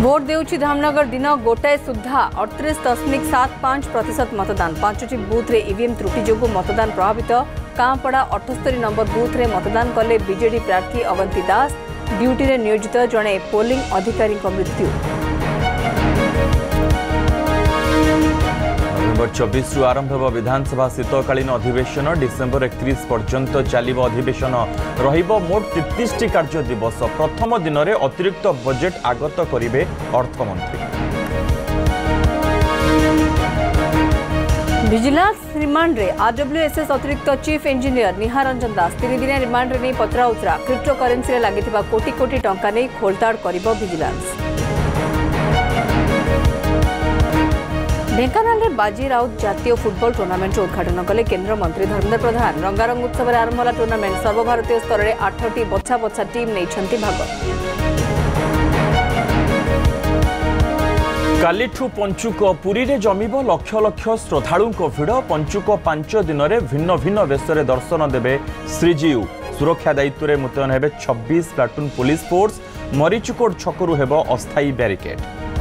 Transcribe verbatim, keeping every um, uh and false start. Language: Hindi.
भोट देउछि धामनगर दिन गोटाए सुधा अड़तीस दशमिक सात पांच प्रतिशत मतदान पांचटी बूथ रे ईवीएम त्रुटि जोगु मतदान प्रभावित कांपड़ा अठस्तरी नंबर बूथ रे मतदान कले बीजेडी प्रार्थी अवंती दास ड्यूटी रे नियोजित जड़े पोलिंग अधिकारी मृत्यु। नवेम्बर चौबीस रु आरंभ होब विधानसभा शीतकालीन अधिवेशन डिसेम्बर एकतीस पर्यंत चलिब अधिवेशन रहिबो मोट तैंतीस टी कार्य दिवस प्रथम दिन में अतिरिक्त बजेट आगत करिवे अर्थमंत्री। विजिलेंस रिमांड रे आरडब्ल्यूएसएस अतिरिक्त चीफ इंजीनियर निहार रंजन दास तीन दिन रिमांड रे नहीं पचरा उचरा क्रिप्टो करेन्सी रे लागिथिबा कोटी कोटी टंका नहीं खोलताड़ करिबो विजिलेंस। ढेंकानाल में बाजी राउत जातीय फुटबॉल टूर्नामेंट उद्घाटन कले केंद्र मंत्री धर्मेंद्र प्रधान। रंगारंग उत्सव में आरंभ होला टूर्नामेंट सर्वभारतीय स्तर में आठटी बछा बछा टीम नहीं भाग। कालीठू पंचुक पुरी रे जमिब लक्ष लक्ष श्रद्धालुं भिड़ पंचुक पांच दिन में भिन्न भिन्न वेश दर्शन देवे श्रीजीउ। सुरक्षा दायित्व में मुतयन हेबे छब्बीस प्लाटून पुलिस फोर्स। मरीचुकोट छकरू हेब अस्थायी ब्यारिकेड।